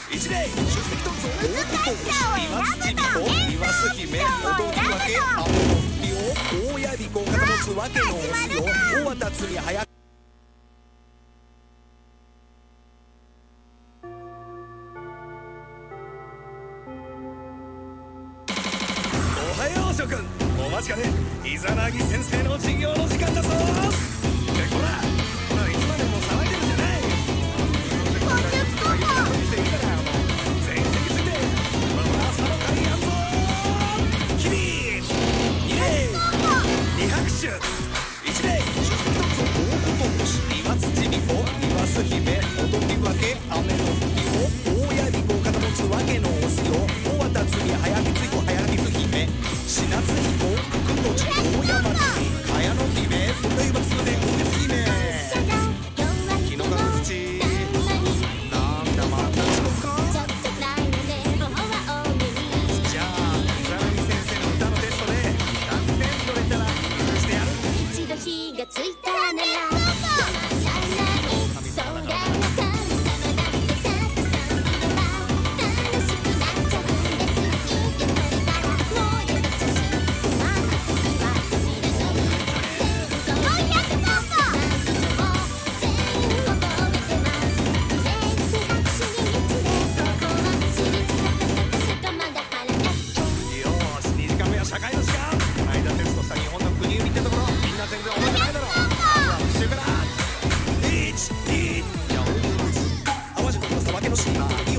一礼出席と増大津美子岩須姫踊り分け青の吹を大やびこ風持つわけのおすよ大渡つみ早くおはよう諸君お待ちかねイザナギ先生の授業の時間だぞってこらいつまでも騒いでるんじゃない全員席ついて朝の会やんぞ起立二礼二拍手一礼出席と大ことし岩土美子岩須姫踊り分け雨の吹きを大やびこ風持つわけのおすよ大渡つみ早びつひこ早びつ姫しなつひこくんどち大山つみかやの姫ふるいばつでおです姫日のかぶちなんだまた遅刻かじゃあ草薙先生の歌のテストで何点取れたら許してやる一度火がついたならそれは神様だってたくさんいれば楽しくなっちゃうんです息取れたらもうやめちゃしまだ次は走れそう全校生徒も全員覚えてます礼拍手に一礼ここは私立高まだからねよーし2時間目は社会の時間この間テストした日本の国指ってところみんな全然覚えてないだろまずは復習から1、2、4淡路島のさばけの島